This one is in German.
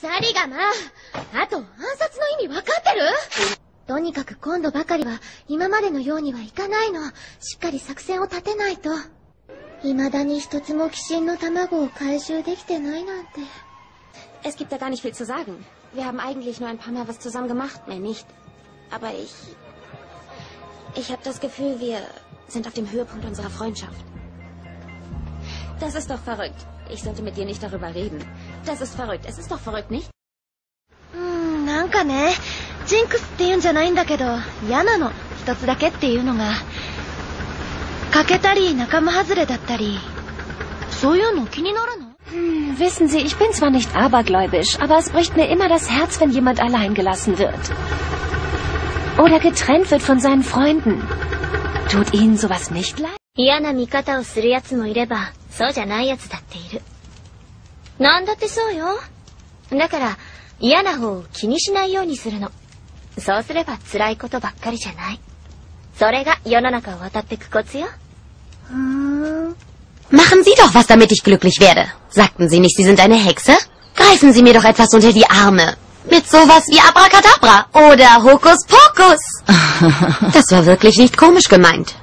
サリがな、あと暗殺の意味わかってる？とにかく今度ばかりは今までのようにはいかないの。しっかり作戦を立てないと。未だに一つも鬼神の卵を回収できてないなんて。 Es gibt da gar nicht viel zu sagen. Wir haben eigentlich nur ein paar Mal was zusammen gemacht, mehr nicht. Aber ich habe das Gefühl, wir sind auf dem Höhepunkt unserer Freundschaft. Das ist doch verrückt. Ich sollte mit dir nicht darüber reden. Das ist verrückt. Es ist doch verrückt, nicht? なんかね、ジンクスって言うんじゃないんだけど、嫌なの。一つだけっていうのが。欠けたり仲間外れだったり、そういうの気になるの ？Wissen Sie, ich bin zwar nicht abergläubisch, aber es bricht mir immer das Herz, wenn jemand allein gelassen wird. Oder getrennt wird von seinen Freunden. Tut Ihnen sowas nicht leid? 嫌な見方をするやつもいれば、そうじゃないやつだっている。なんだってそうよ。だから、嫌な方を気にしないようにするの。そうすれば辛いことばっかりじゃない。それが世の中を渡ってくコツよ。 Machen Sie doch was, damit ich glücklich werde. Sagten Sie nicht, Sie sind eine Hexe? Greifen Sie mir doch etwas unter die Arme. Mit sowas wie Abracadabra oder Hokuspokus. Das war wirklich nicht komisch gemeint.